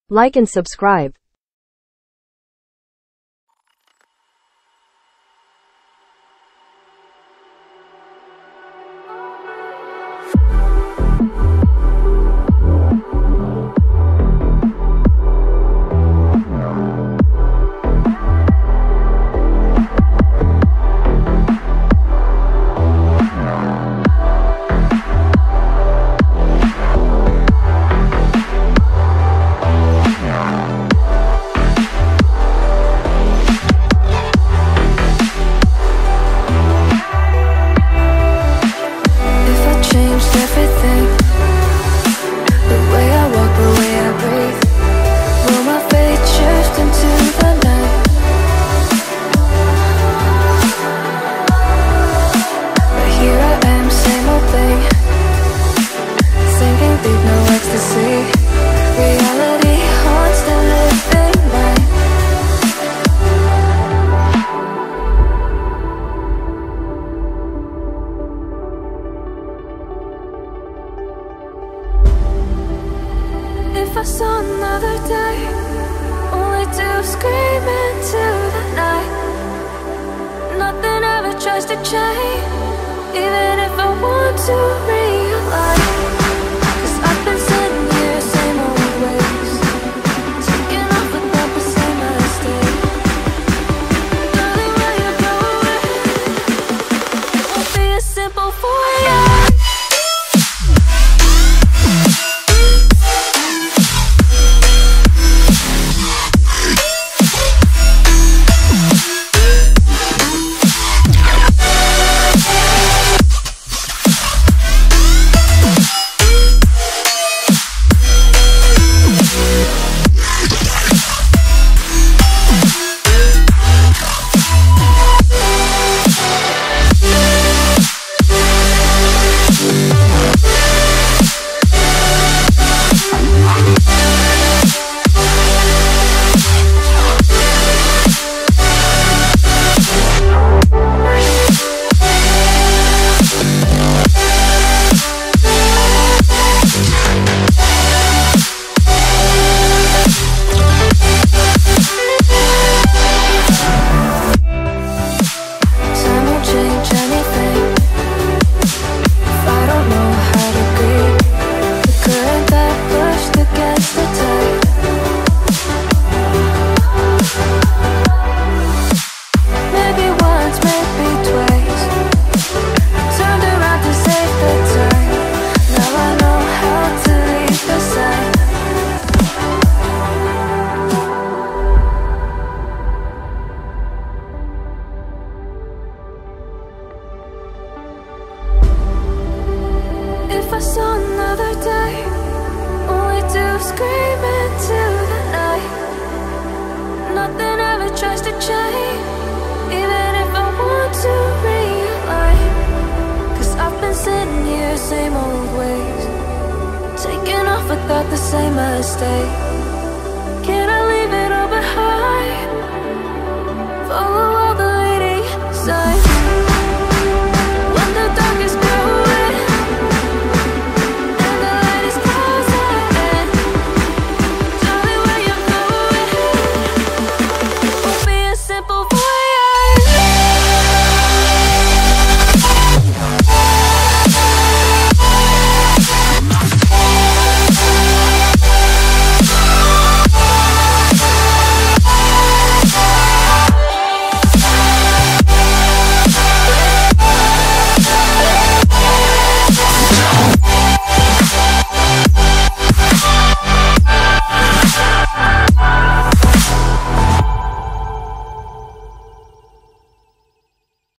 Like and subscribe. If I saw another day, only to scream into the night. Nothing ever tries to change, even if I want to realize. 'Cause I've been sitting here, same old ways, taking off without the same mistake. Darling, will you go away? It won't be as simple for you. If I saw another day, only to scream into the night. Nothing ever tries to change, even if I want to realize. 'Cause I've been sitting here, same old ways, taking off without the same mistake. Can I leave it all behind? Follow all the